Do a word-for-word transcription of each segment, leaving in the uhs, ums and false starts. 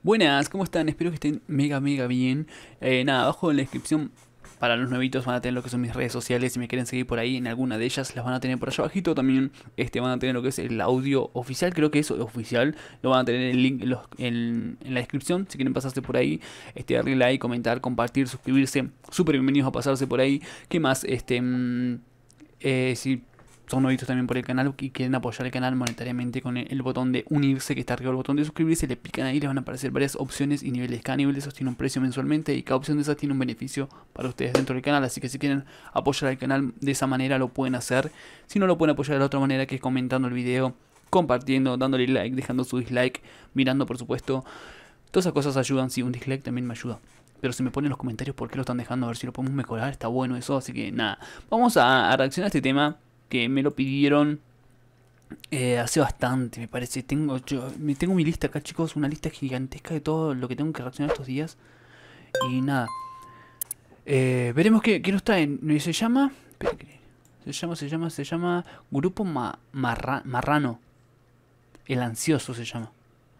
Buenas, ¿cómo están? Espero que estén mega mega bien. Eh, nada, abajo en la descripción para los nuevitos van a tener lo que son mis redes sociales. Si me quieren seguir por ahí en alguna de ellas, las van a tener por allá abajito. También este, van a tener lo que es el audio oficial, creo que es oficial. Lo van a tener el link en, los- en- en la descripción. Si quieren pasarse por ahí, este, darle like, comentar, compartir, suscribirse. Súper bienvenidos a pasarse por ahí. ¿Qué más? Este, mm, eh, si son nuevitos también por el canal y quieren apoyar el canal monetariamente con el, el botón de unirse que está arriba del botón de suscribirse, le pican ahí, les van a aparecer varias opciones y niveles. Cada nivel de esos tiene un precio mensualmente y cada opción de esas tiene un beneficio para ustedes dentro del canal. Así que si quieren apoyar al canal de esa manera lo pueden hacer. Si no, lo pueden apoyar de la otra manera, que es comentando el video, compartiendo, dándole like, dejando su dislike, mirando por supuesto. Todas esas cosas ayudan. Si un dislike también me ayuda. Pero si me ponen en los comentarios por qué lo están dejando, a ver si lo podemos mejorar, está bueno eso. Así que nada, vamos a, a reaccionar a este tema que me lo pidieron eh, hace bastante, me parece. Tengo yo me tengo mi lista acá, chicos, una lista gigantesca de todo lo que tengo que reaccionar estos días. Y nada, eh, veremos qué, qué nos traen. Se llama, espera que- se llama, se llama, se llama Grupo Ma- Marra- Marrano. El Ansioso se llama.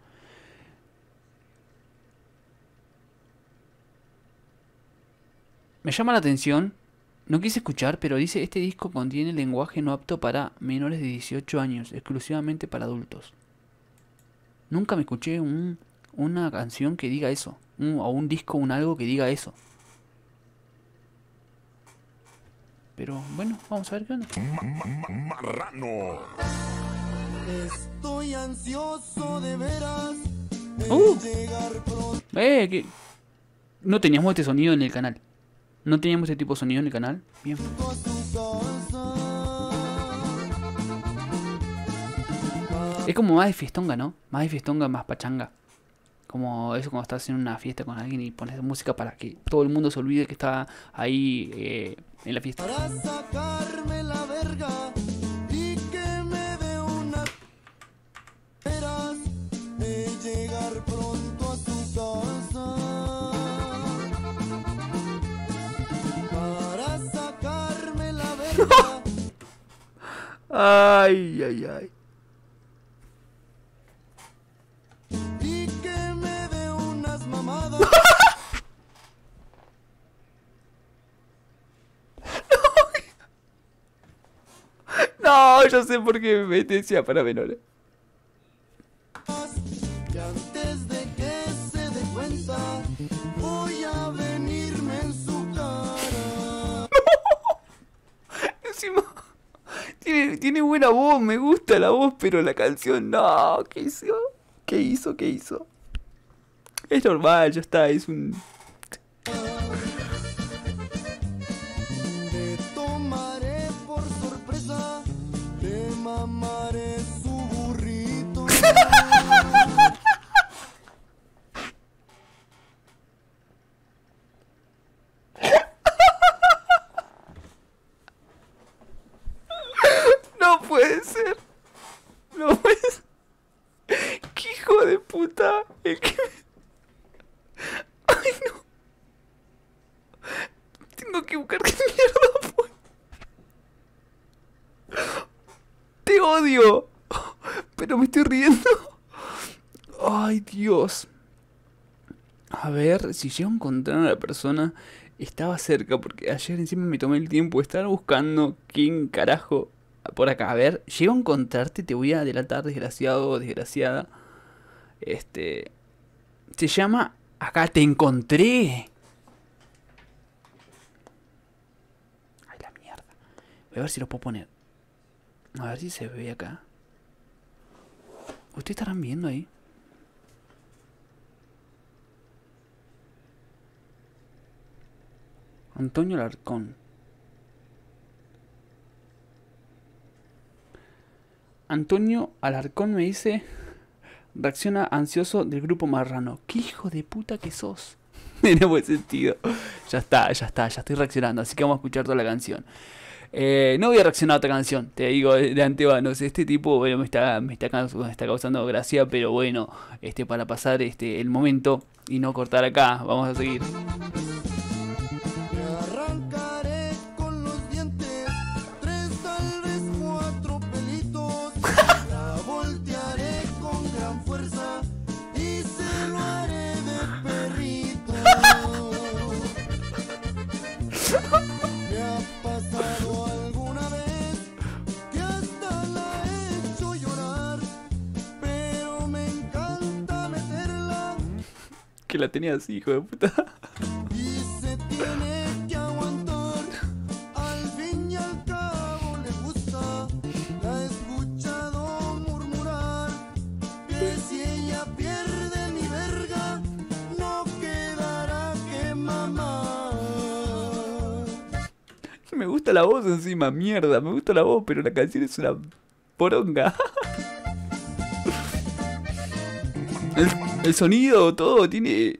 Me llama la atención. No quise escuchar, pero dice: este disco contiene lenguaje no apto para menores de dieciocho años, exclusivamente para adultos. Nunca me escuché un, una canción que diga eso, un- o un disco, un algo que diga eso. Pero bueno, vamos a ver qué onda. Marrano. Estoy ansioso de veras de Uh. llegar pronto Eh, que no teníamos este sonido en el canal. No teníamos este tipo de sonido en el canal. Bien. a su casa. Es como más de fiestonga, ¿no? Más de fiestonga, más pachanga. Como eso cuando estás en una fiesta con alguien y pones música para que todo el mundo se olvide que está ahí eh, en la fiesta. Para sacarme la verga y que me dé una veras de llegar pronto a su casa. Para sacarme la verga Ay, ay, ay. y que me dé unas mamadas. No, yo sé por qué me decía para menores. Y antes de que se dé cuenta, voy a venirme en su cara. Encima, tiene, tiene buena voz, me gusta la voz, pero la canción no. ¿Qué hizo? ¿Qué hizo? ¿Qué hizo? Es normal, ya está, es un... Te tomaré por sorpresa, te mamaré su burrito. No puede ser. No puede ser. ¡Qué hijo de puta! El que me... ¡Ay, no! Tengo que buscar qué mierda fue. ¡Te odio! Pero me estoy riendo. ¡Ay, Dios! A ver, si llego a encontrar a la persona, estaba cerca, porque ayer encima me tomé el tiempo de estar buscando quién carajo por acá. A ver, llego a encontrarte, te voy a delatar, desgraciado o desgraciada. Este... Se llama... Acá te encontré. Ay, la mierda. Voy a ver si lo puedo poner. A ver si se ve acá. ¿Ustedes estarán viendo ahí? Antonio Alarcón. Antonio Alarcón me dice: reacciona ansioso del Grupo Marrano. ¿Qué hijo de puta que sos? Tiene buen sentido. Ya está, ya está, ya estoy reaccionando. Así que vamos a escuchar toda la canción. Eh, no voy a reaccionar a otra canción, te digo de, de antemano. Este tipo, bueno, me está, me está, caus- me está causando gracia, pero bueno, este, para pasar este, el momento y no cortar acá, vamos a seguir. Me arrancaré con los dientes, tres tal vez cuatro pelitos. La voltearé con gran fuerza y se lo haré Que la tenía así, hijo de puta. y se tiene que aguantar. Al fin y al cabo le gusta. La he escuchado murmurar que si ella pierde mi verga no quedará que mamar. Me gusta la voz encima, mierda. Me gusta la voz, pero la canción es una poronga. El, el sonido, todo tiene...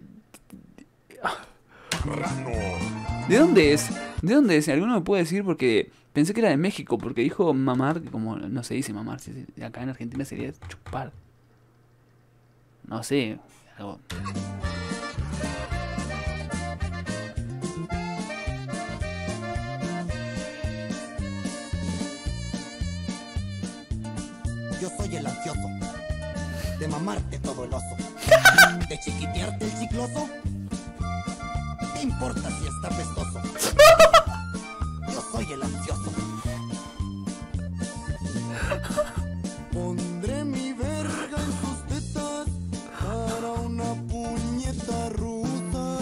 Marrano. ¿De dónde es? ¿De dónde es? ¿Alguno me puede decir? Porque pensé que era de México, porque dijo mamar, que como no se dice mamar, si- si- acá en Argentina sería chupar. No sé, algo... Yo soy el ansioso de mamarte todo el oso, de chiquitearte el chicloso. ¿Qué importa si está pestoso? Yo soy el ansioso. Pondré mi verga en sus tetas para una puñeta rusa.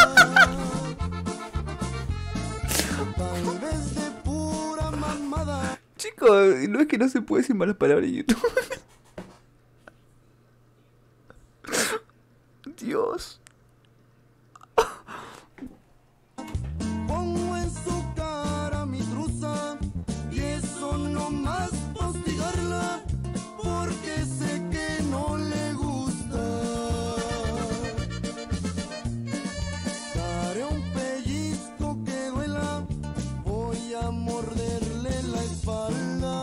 Tal vez de pura mamada. Chicos, no es que no se puede decir malas palabras en YouTube. Dios. Pongo en su cara mi truza y eso no más hostigarla porque sé que no le gusta. Daré un pellizco que duela, voy a morderle la espalda.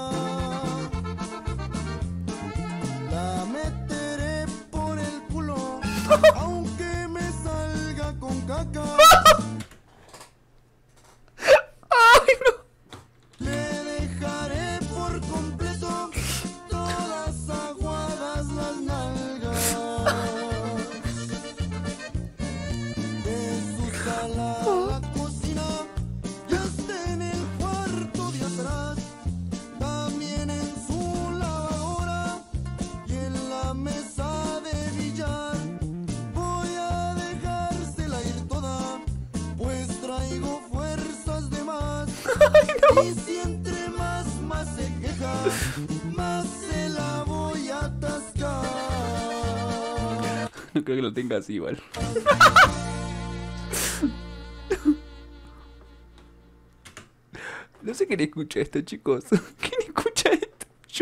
La meteré por el culo aunque me salga con caca. Le dejaré por completo todas aguadas las nalgas. De su sala a la cocina y hasta en el cuarto de atrás. También en su lavadora y en la mesa de billar. Voy a dejársela ir toda, pues traigo fuerzas de más. Y si entre más, más se queja, más se la voy a atascar. No creo que lo tenga así igual. No sé quién escucha esto, chicos. ¿Quién escucha esto? Yo.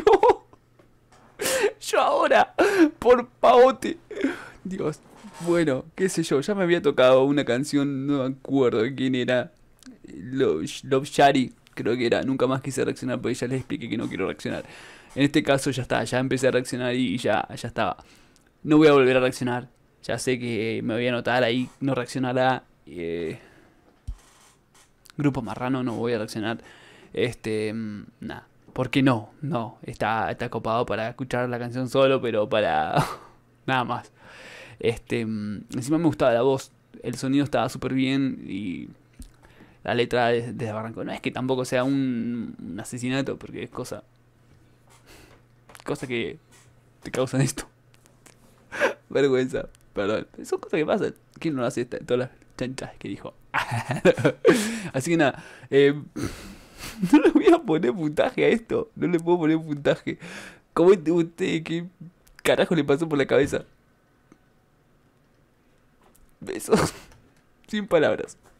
Yo ahora. Por pavote. Dios. Bueno, qué sé yo. Ya me había tocado una canción. No me acuerdo de quién era. Love, Love Shari. Creo que era. Nunca más quise reaccionar porque ya les expliqué que no quiero reaccionar. En este caso ya está. Ya empecé a reaccionar y ya, ya estaba. No voy a volver a reaccionar. Ya sé que me voy a anotar ahí. No reaccionará. Eh... Grupo Marrano, no voy a reaccionar. Este, mm, nada. ¿Por qué no? No, está, está copado para escuchar la canción solo, pero para nada más. Este, mm, encima me gustaba la voz, el sonido estaba súper bien y la letra de, de Barranco. No es que tampoco sea un, un asesinato, porque es cosa, cosa que te causan esto. Vergüenza, perdón. Son cosas que pasan. ¿Quién no lo hace esta- todas las chanchas que dijo? Así que nada, eh, no le voy a poner puntaje a esto. No le puedo poner puntaje. Comente usted qué carajo le pasó por la cabeza. Besos. Sin palabras.